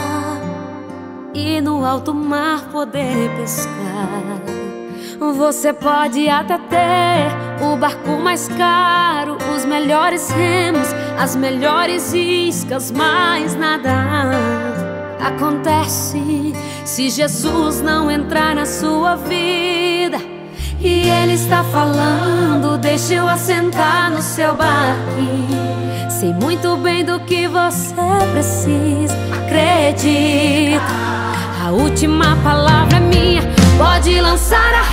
e no alto mar poder pescar. Você pode até ter o barco mais caro, os melhores remos, as melhores iscas, mas nada acontece se Jesus não entrar na sua vida. E Ele está falando, deixa eu assentar no seu barquinho. Sei muito bem do que você precisa, acredita. A última palavra é minha, pode lançar a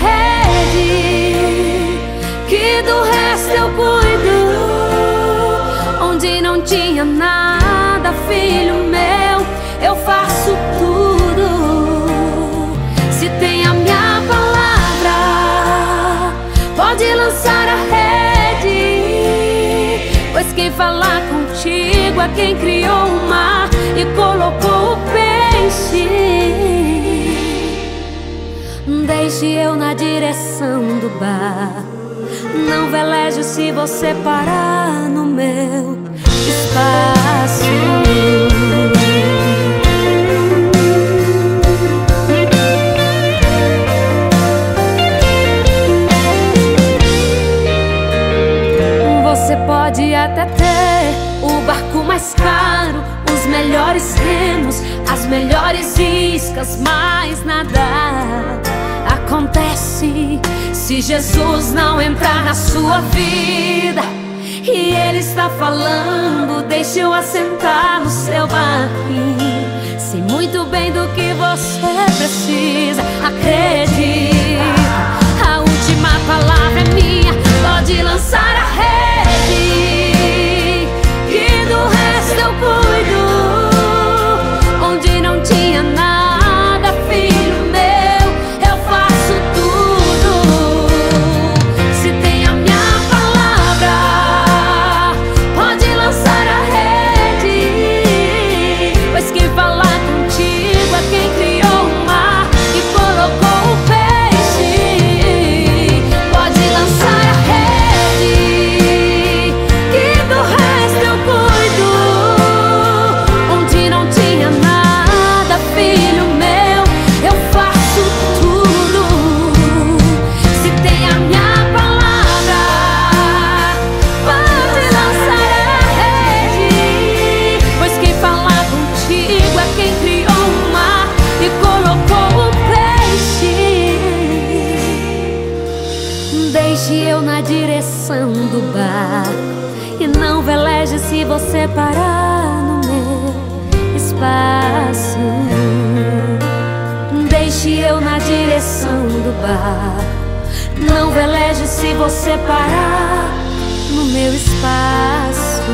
rede, que do resto eu cuido. Onde não tinha nada, filho meu, eu faço tudo. Se tem a minha palavra, pode lançar a rede, pois quem falar contigo é quem criou o mar e colocou o peixe. Deixe eu na direção do bar, não velejo se você parar no meu espaço. Você pode até ter o barco mais caro, os melhores remos, as melhores iscas, mas nada acontece se Jesus não entrar na sua vida. E Ele está falando, deixa eu assentar no seu barquinho. Sei muito bem do que você precisa, acredita. A última palavra é minha, pode lançar a rede, e do resto eu cuido. Onde não tinha nada, filho meu, eu faço tudo. Se tem a minha palavra, pode lançar a rede, pois quem falar contigo é quem criou o mar e colocou o peixe. Pode lançar a rede, que do resto eu cuido. Onde não tinha nada, filho meu, eu faço tudo. Se tem a minha palavra, pode lançar a rede, pois quem falar contigo é quem criou o mar e colocou o peixe. Deixe eu na direção do barco e não veleje se você parar no meu espaço. Deixe eu na direção do barco, não veleje se você parar no meu espaço.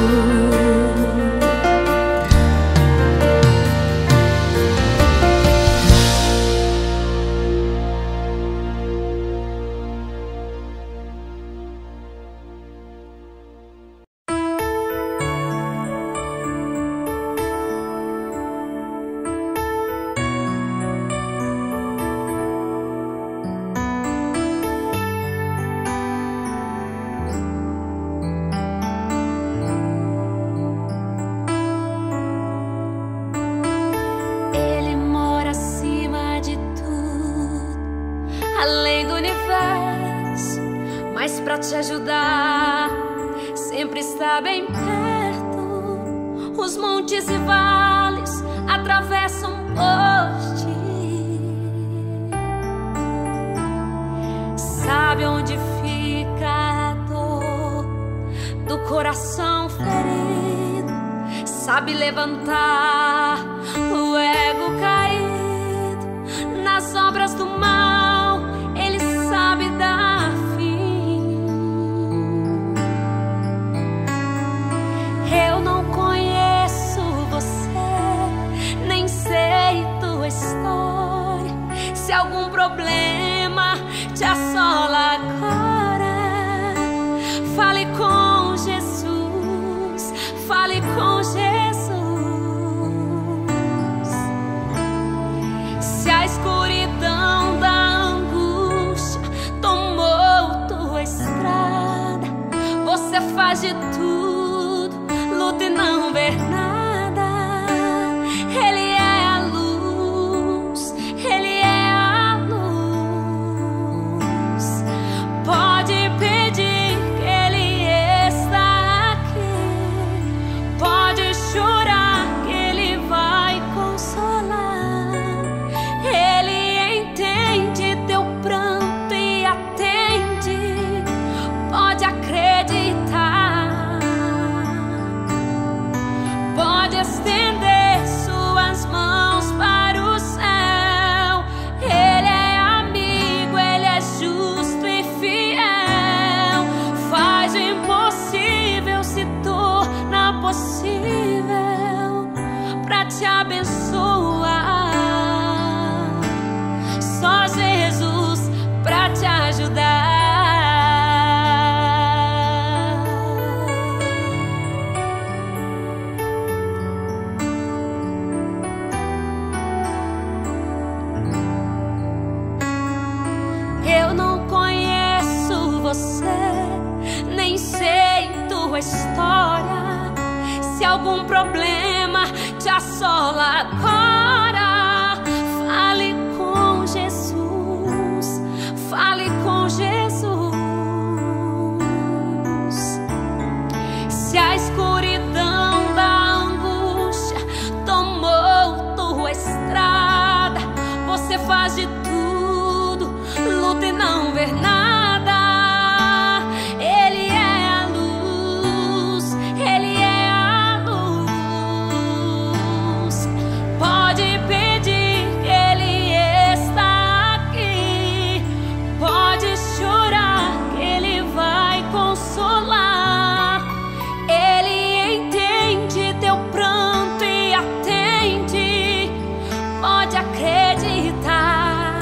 Ele mora acima de tudo, além do universo, mas pra te ajudar sempre está bem perto. Os montes e vales atravessam por ti. Sabe onde fica a dor do coração ferido, sabe levantar o ego caído nas obras do mal, Ele sabe dar fim. Eu não conheço você, nem sei tua história. Se algum problema te assola agora, fale com Jesus, fale com Jesus. te abençoar. Só Jesus pra te ajudar. Eu não conheço você, nem sei tua história. Se algum problema te assola agora, fale com Jesus, fale com Jesus. Se a escuridão da angústia tomou tua estrada, você faz de tudo, luta e não ver nada. Ele é a luz, Ele é a luz. Pode pedir que Ele está aqui, pode chorar que Ele vai consolar. Ele entende teu pranto e atende, pode acreditar.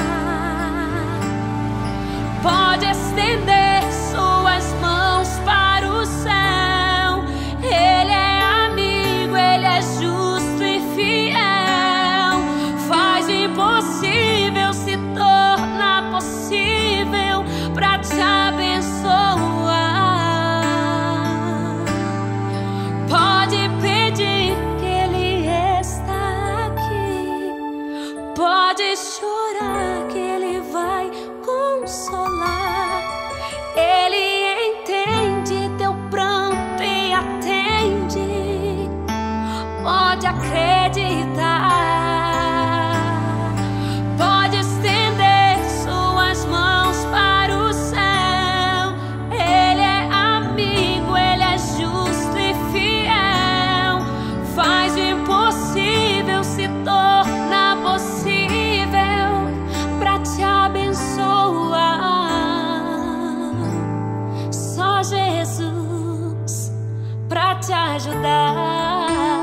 Pode estender suas mãos para o céu. Ele é amigo, Ele é justo e fiel. Faz o impossível se tornar possível pra te abençoar. Pode pedir que Ele está aqui, pode chorar que Ele vai consolar. Ele entende teu pranto e atende, pode acreditar. Pode estender suas mãos para o céu. Ele é amigo, Ele é justo e fiel. Faz o impossível se tornar possível pra te abençoar. Só Jesus pra te ajudar.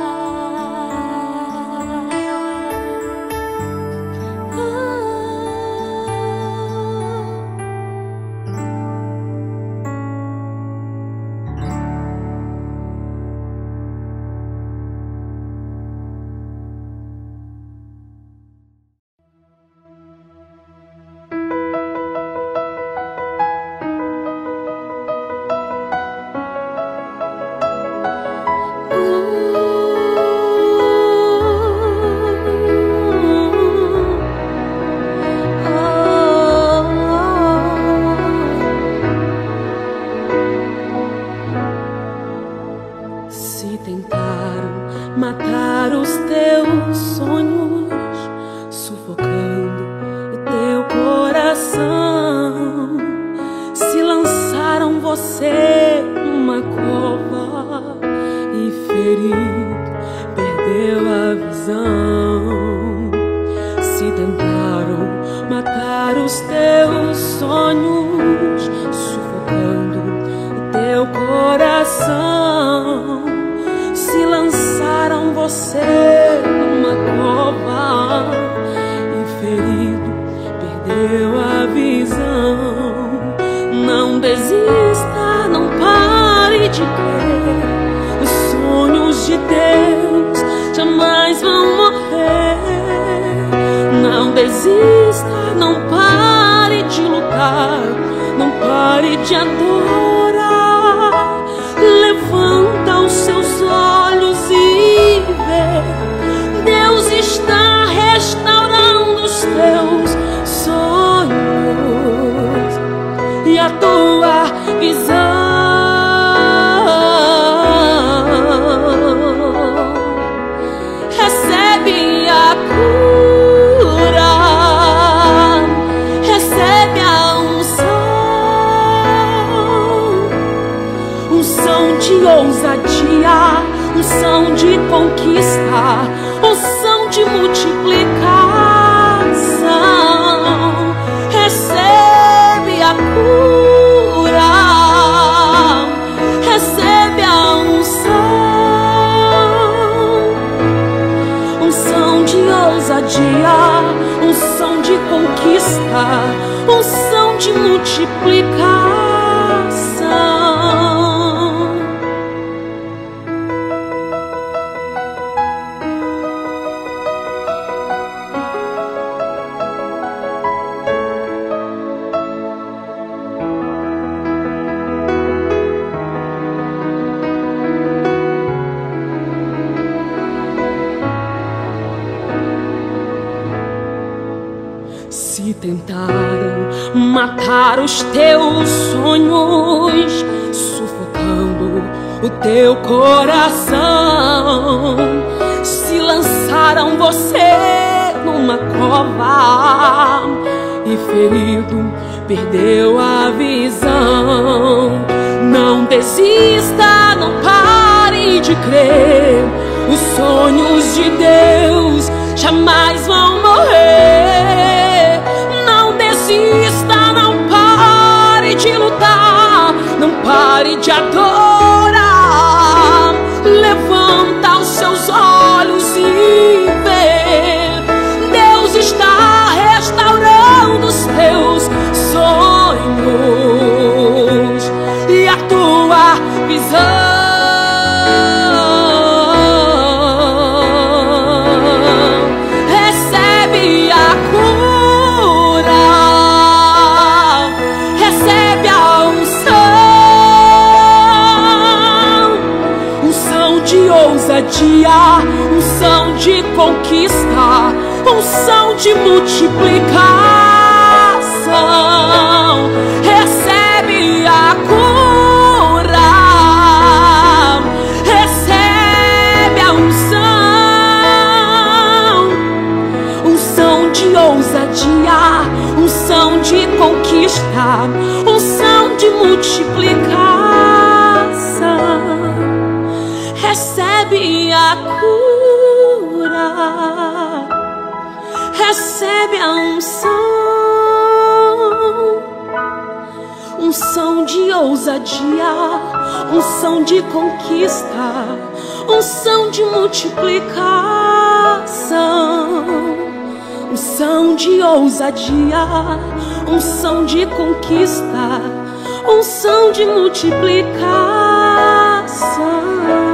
Se tentaram matar os teus sonhos, sufocando o teu coração, se lançaram você numa cova e ferido perdeu a visão. Se tentaram matar os teus sonhos, sufocando o teu coração, se lançaram você numa cova e ferido perdeu a visão. Não desista, não pare de crer. Os sonhos de Deus jamais vão morrer. Não desista, não pare de lutar, não pare de adorar. Levanta os seus olhos e vê, Deus está restaurando os teus sonhos e a tua visão. Recebe a cura, recebe a unção, unção de ousadia, unção de conquista, unção de multiplicação. Recebe a cura, recebe a unção, ousadia, unção de conquista, unção de multiplicação. Se tentaram matar os teus sonhos, sufocando o teu coração, se lançaram você numa cova e ferido perdeu a visão, não desista, não pare de crer, os sonhos de Deus jamais vão morrer. Não desista, não pare de lutar, não pare de adorar. Levanta os seus olhos e vê, Deus está restaurando os teus sonhos e a tua visão. Ousadia, unção de conquista, unção de multiplicação. Recebe a cura, recebe a unção, unção de ousadia, unção de conquista, unção de multiplicação. Recebe a cura, recebe a unção, unção de ousadia, unção de conquista, unção de multiplicação, unção de ousadia, unção de conquista, unção de multiplicação.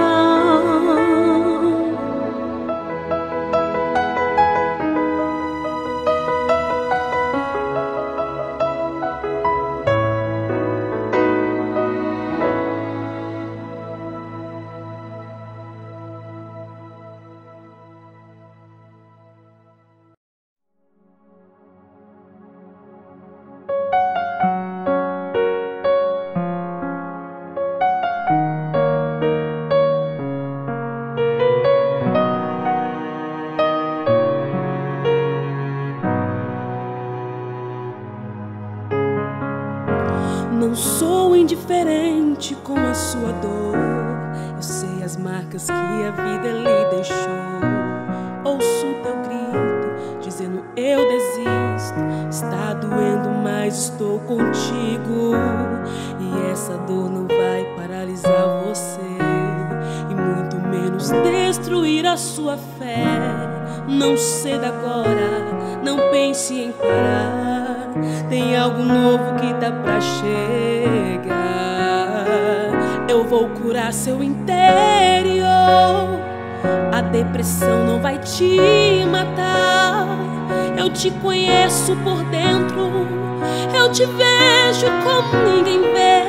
Não sou indiferente com a sua dor, eu sei as marcas que a vida lhe deixou. Ouço teu grito dizendo eu desisto, está doendo mas estou contigo. E essa dor não vai paralisar você e muito menos destruir a sua fé. Não ceda agora, não pense em parar, tem algo novo que tá pra chegar. Eu vou curar seu interior, a depressão não vai te matar. Eu te conheço por dentro, eu te vejo como ninguém vê.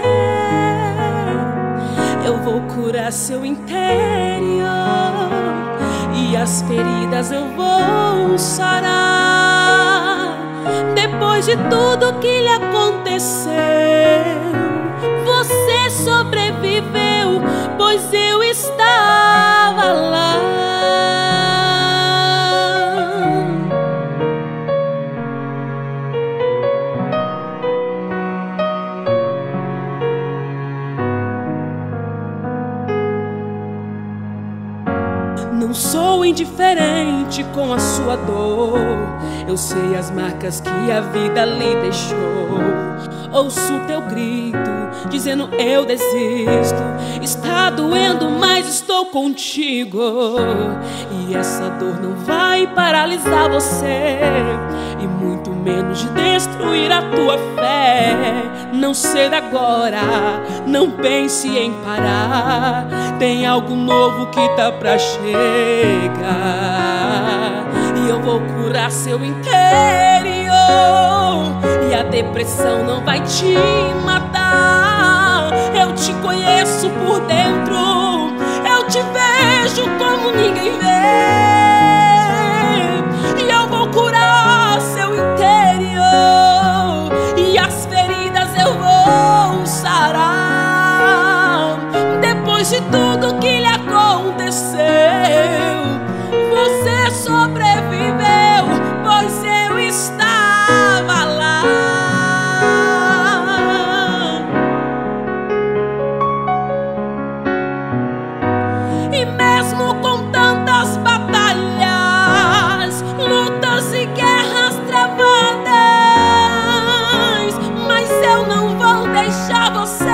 Eu vou curar seu interior e as feridas eu vou sarar. Depois de tudo que lhe aconteceu, você sobreviveu, pois eu estava lá. Não sou indiferente com a sua dor. Eu sei as marcas que a vida lhe deixou. Ouço teu grito dizendo eu desisto. Está doendo, mas estou contigo. E essa dor não vai paralisar você, e muito menos destruir a tua fé. Não ceda agora, não pense em parar. Tem algo novo que tá pra chegar, e eu vou curar seu interior. E a depressão não vai te matar. Eu te conheço por dentro, eu te vejo como ninguém vê. E eu vou curar seu interior, e as feridas eu vou sarar. Depois de tudo que lhe aconteceu, você sobreviveu, pois eu estava lá. E mesmo com tantas batalhas, lutas e guerras travadas, mas eu não vou deixar você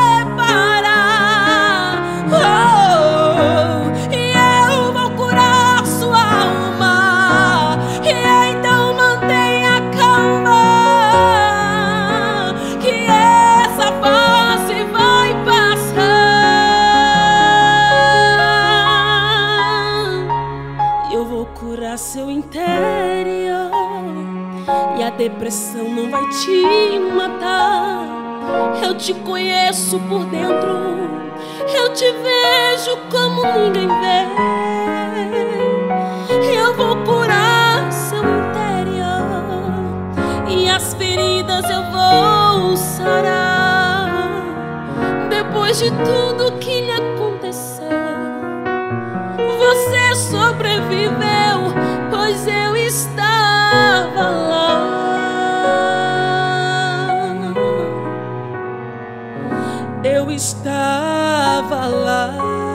parar. Oh, e eu vou curar sua alma, e então mantenha calma, que essa fase vai passar. Eu vou curar seu interior, e a depressão não vai te matar. Eu te conheço por dentro, eu te vejo como ninguém vê. Eu vou curar seu interior, e as feridas eu vou sarar. Depois de tudo que lhe aconteceu, você sobreviveu, pois eu estava lá. Eu estava lá.